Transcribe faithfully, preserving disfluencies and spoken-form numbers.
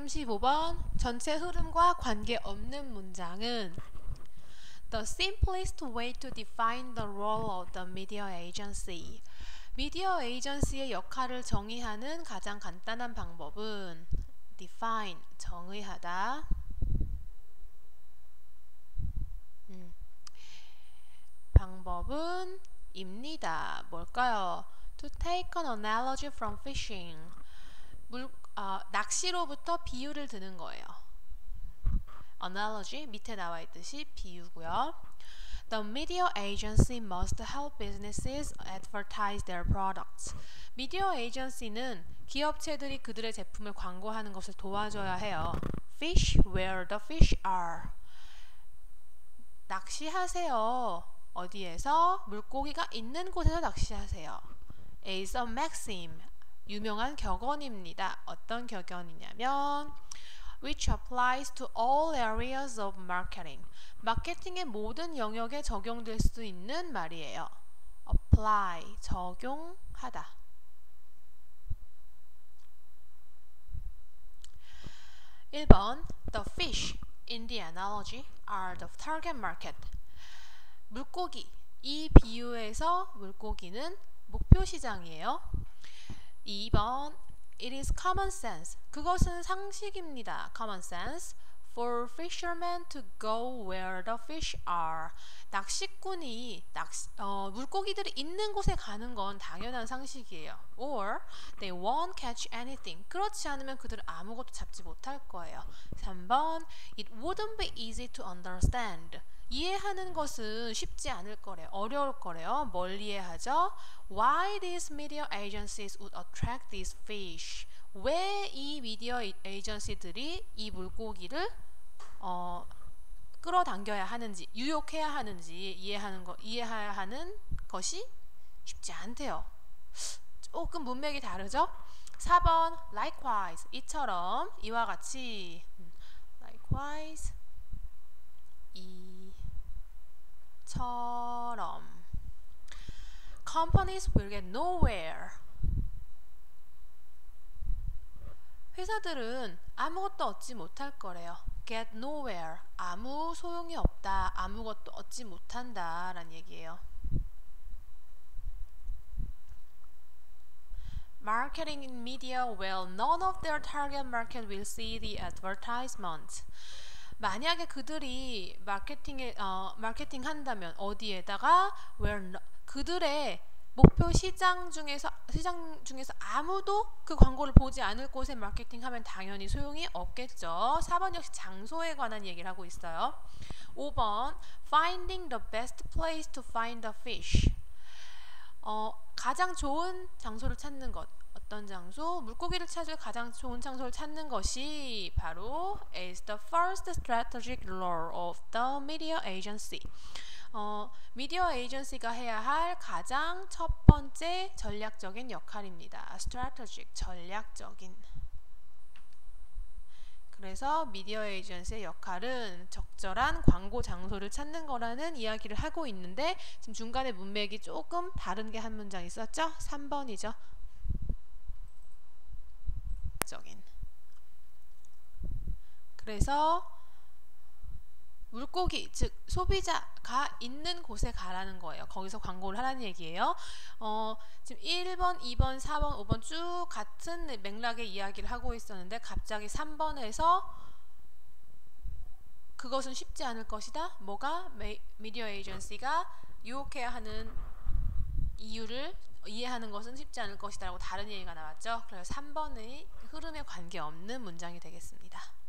삼십오 번 전체 흐름과 관계없는 문장은 The simplest way to define the role of the media agency. 미디어 에이전시의 역할을 정의하는 가장 간단한 방법은 define, 정의하다. 음. 방법은 입니다. 뭘까요? To take an analogy from fishing. 물, 어, 낚시로부터 비유를 드는 거예요. analogy 밑에 나와 있듯이 비유고요. The media agency must help businesses advertise their products. 미디어 에이전시는 기업체들이 그들의 제품을 광고하는 것을 도와줘야 해요. Fish where the fish are. 낚시하세요. 어디에서? 물고기가 있는 곳에서 낚시하세요. is a maxim. 유명한 격언입니다. 어떤 격언이냐면 which applies to all areas of marketing. 마케팅의 모든 영역에 적용될 수 있는 말이에요. apply, 적용하다. 일 번 The fish in the analogy are the target market. 물고기, 이 비유에서 물고기는 목표 시장이에요. 이 번 It is common sense. 그것은 상식입니다. Common sense for fishermen to go where the fish are. 낚시꾼이 낚시, 어, 물고기들이 있는 곳에 가는 건 당연한 상식이에요. Or they won't catch anything. 그렇지 않으면 그들은 아무것도 잡지 못할 거예요. 삼 번 It wouldn't be easy to understand. 이해하는 것은 쉽지 않을 거래요. 어려울 거래요. 뭘 이해하죠? Why these media agencies would attract these fish? 왜 이 미디어 에이전시들이 이 물고기를 어, 끌어당겨야 하는지, 유혹해야 하는지 이해하는 거, 이해해야 하는 것이 쉽지 않대요. 조금 문맥이 다르죠? 사 번 likewise, 이처럼, 이와 같이 likewise, 이처럼 companies will get nowhere. 회사들은 아무것도 얻지 못할 거래요. get nowhere, 아무 소용이 없다, 아무것도 얻지 못한다 라는 얘기예요. Marketing in media where none of their target market will see the advertisement. 만약에 그들이 마케팅에 어, 마케팅 한다면 어디에다가 where no, 그들의 목표 시장 중에서 시장 중에서 아무도 그 광고를 보지 않을 곳에 마케팅하면 당연히 소용이 없겠죠. 사 번 역시 장소에 관한 얘기를 하고 있어요. 오 번 Finding the best place to find the fish. 어, 가장 좋은 장소를 찾는 것. 어떤 장소? 물고기를 찾을 가장 좋은 장소를 찾는 것이 바로 is the first strategic role of the media agency. 어, 미디어 에이전시가 해야 할 가장 첫 번째 전략적인 역할입니다. strategic, 전략적인. 그래서 미디어 에이전시의 역할은 적절한 광고 장소를 찾는 거라는 이야기를 하고 있는데 지금 중간에 문맥이 조금 다른 게 한 문장 있었죠? 삼 번이죠. 적인. 그래서 물고기, 즉 소비자가 있는 곳에 가라는 거예요. 거기서 광고를 하라는 얘기예요. 어, 지금 일 번, 이 번, 사 번, 오 번 쭉 같은 맥락의 이야기를 하고 있었는데 갑자기 삼 번에서 그것은 쉽지 않을 것이다. 뭐가? 메, 미디어 에이전시가 유혹해야 하는 이유를 이해하는 것은 쉽지 않을 것이다 라고 다른 얘기가 나왔죠. 그래서 삼 번의 흐름에 관계없는 문장이 되겠습니다.